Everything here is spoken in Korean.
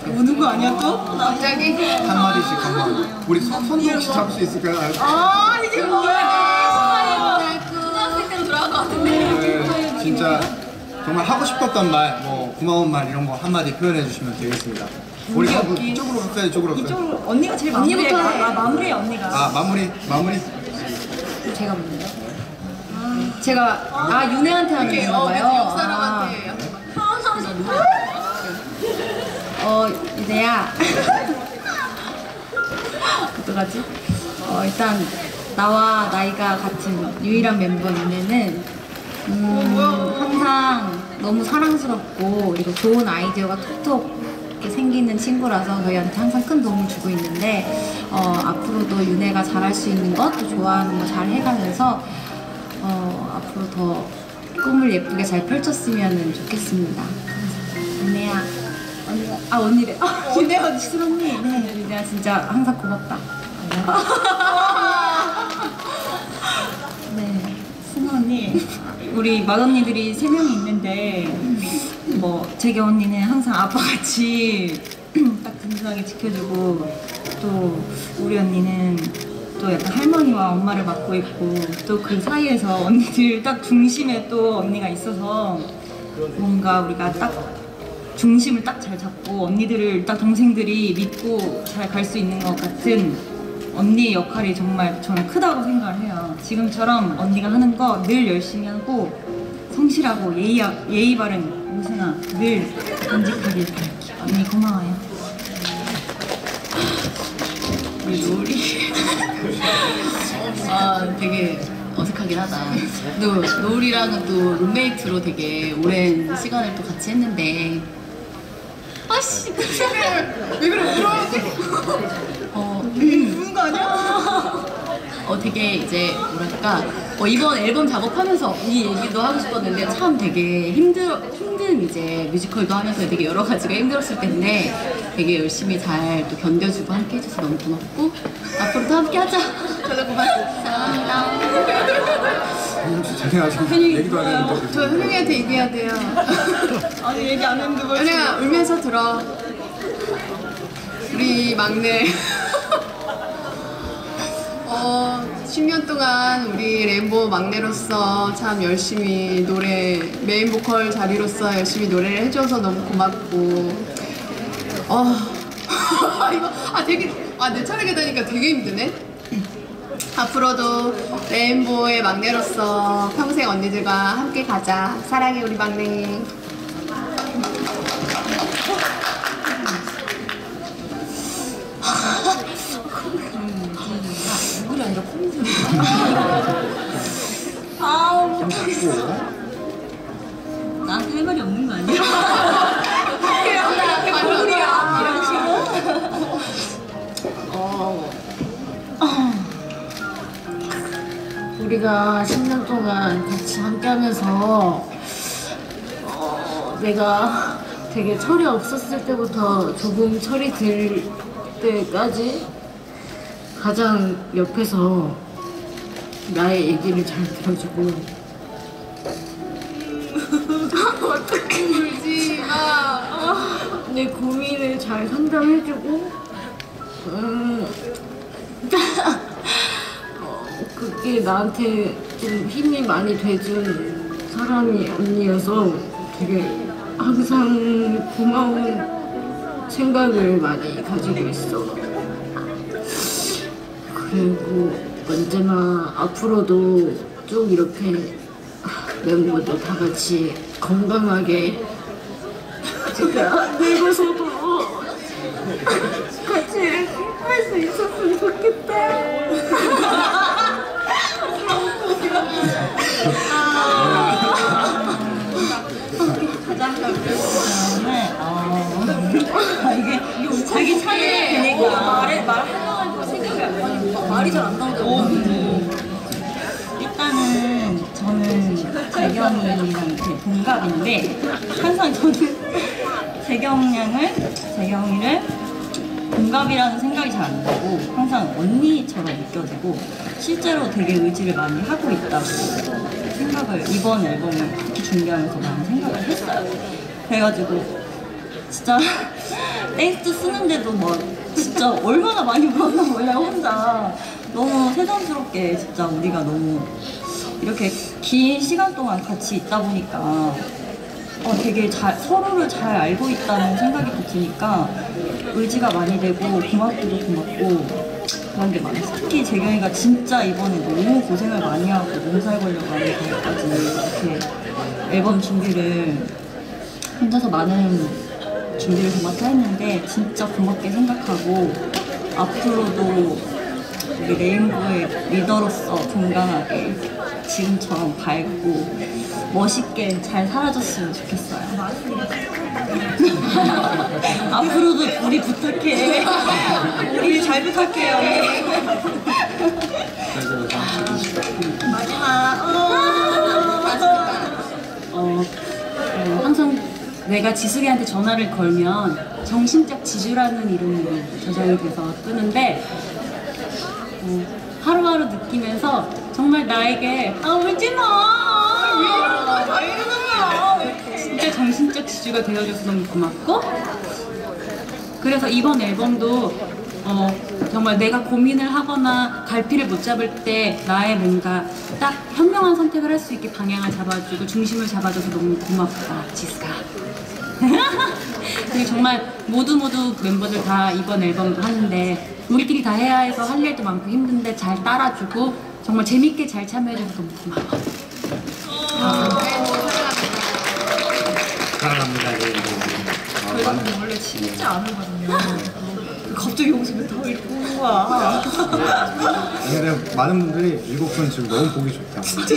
우는 거 아니야 또? 갑자기? 한마디씩 한마디. 우리 손도 혹시 잡을 수 있을까요? 아 이게 뭐야? 초등학생 때로 돌아간 것 같은데. 네, 진짜 정말 하고 싶었던 말, 뭐 고마운 말 이런 거 한마디 표현해 주시면 되겠습니다. 우리 이쪽으로 갈까요? 이쪽으로 갈까요? 이쪽으로 언니가 제일 마무리해. 마무리해 언니가. 아 마무리. 제가 묻는다. 제가 윤혜한테 하는 건가 봐요. 옆 사람한테. 유대야. 어떡하지? 일단 나와 나이가 같은 유일한 멤버 유네는 항상 너무 사랑스럽고 그리고 좋은 아이디어가 톡톡 이렇게 생기는 친구라서 저희한테 항상 큰 도움을 주고 있는데 앞으로도 유네가 잘할 수 있는 것, 또 좋아하는 거 잘 해가면서 앞으로 더 꿈을 예쁘게 잘 펼쳤으면 좋겠습니다. 유네야. 언니래. 유네야, 지순 언니. 네, 유네야 진짜 항상 고맙다. 네, 승우 언니. 우리 맏언니들이 3명이 있는데 뭐 재경 언니는 항상 아빠같이 딱 든든하게 지켜주고 또 우리 언니는 또 약간 할머니와 엄마를 맡고 있고 또 그 사이에서 언니들 딱 중심에 또 언니가 있어서 뭔가 우리가 딱 중심을 딱 잘 잡고 언니들을 딱 동생들이 믿고 잘 갈 수 있는 것 같은 언니의 역할이 정말 저는 크다고 생각을 해요. 지금처럼 언니가 하는 거 늘 열심히 하고 성실하고 예의 바른 우승아 늘 간직하길 바랄게요. 언니 고마워요. 우리 노을이 되게 어색하긴 하다. 또 노을이랑은 또 룸메이트로 되게 오랜 시간을 또 같이 했는데 아씨 왜 그래 우는 거 아니야? 되게 이제 뭐랄까 이번 앨범 작업하면서 이 얘기도 하고 싶었는데 참 되게 힘든 이제 뮤지컬도 하면서 되게 여러 가지가 힘들었을 텐데 되게 열심히 잘 또 견뎌주고 함께 해줘서 너무 고맙고 앞으로도 함께 하자. 저도 고맙습니다. 혹시 자네가 지금 얘기도 안 했는데. 저 현영이한테 얘기해야 돼요. 아니 얘기 안 했는데 뭘 현영아 울면서 들어. 우리 막내 10년 동안 우리 레인보우 막내로서 참 열심히 메인 보컬 자리로서 열심히 노래를 해줘서 너무 고맙고 이거 되게 내 차례가 되니까 되게 힘드네. 앞으로도 레인보우의 막내로서 평생 언니들과 함께 가자. 사랑해 우리 막내. 얼굴이 아니라 콧물이야. 아우 나한테 할 말이 없는 거 아니야? 나한테 얼굴이야 이런 식으로. 우리가 10년 동안 같이 함께 하면서 내가 되게 철이 없었을 때부터 조금 철이 들 때까지 가장 옆에서 나의 얘기를 잘 들어주고 어떻게 울지 마. 내 고민을 잘 상담해주고 그게 나한테 좀 힘이 많이 돼준 사람이 언니여서 되게 항상 고마운 생각을 많이 가지고 있어. 그리고 언제나 앞으로도 쭉 이렇게 멤버들 다 같이 건강하게 제가 늙어서도 같이 할 수 있었으면 좋겠다. 이게 자기 차례 되니까 말하려고 생각이 안 나니까 말이 잘 안 나오더라고요. 일단은 저는 재경이랑 동갑인데 항상 저는 재경이를 동갑이라는 생각이 잘 안 나고 항상 언니처럼 느껴지고 실제로 되게 의지를 많이 하고 있다고 생각을 이번 앨범을 특히 준비하면서 많이 생각을 했어요. 그래가지고 진짜 텍스트 쓰는데도 막 진짜 얼마나 많이 물었나 몰라요 혼자. 너무 새삼스럽게 진짜 우리가 너무 이렇게 긴 시간 동안 같이 있다 보니까 되게 서로를 잘 알고 있다는 생각이 드니까 의지가 많이 되고 고맙기도 고맙고 그런 게 많았어요. 특히 재경이가 진짜 이번에 너무 고생을 많이 하고 몸살 걸려가는 거까지 이렇게 앨범 준비를 혼자서 많은 준비를 도맡아 했는데 진짜 고맙게 생각하고 앞으로도 우리 레인보우의 리더로서 건강하게 지금처럼 밝고 멋있게 잘 살아줬으면 좋겠어요. 앞으로도 우리 부탁해. 우리 잘 부탁해요. 마지막. 항상 내가 지숙이한테 전화를 걸면 정신적 지주라는 이름으로 저장이 돼서 뜨는데 하루하루 느끼면서 정말 나에게 울지마! 진짜 정신적 지주가 되어줘서 너무 고맙고 그래서 이번 앨범도 정말 내가 고민을 하거나 갈피를 못 잡을 때 나의 뭔가 딱 현명한 선택을 할 수 있게 방향을 잡아주고 중심을 잡아줘서 너무 고맙다 지수가. 그리고 정말 모두 멤버들 다 이번 앨범도 하는데 우리끼리 다 해야 해서 할 일도 많고 힘든데 잘 따라주고 정말 재밌게 잘 참여해줘서 너무 고마워. 사랑합니다. 저희는 원래 진짜 안 하거든요. 갑자기 여기서 왜 다 읽고 오는 거야? 근데 많은 분들이 7분 지금 너무 보기 좋다.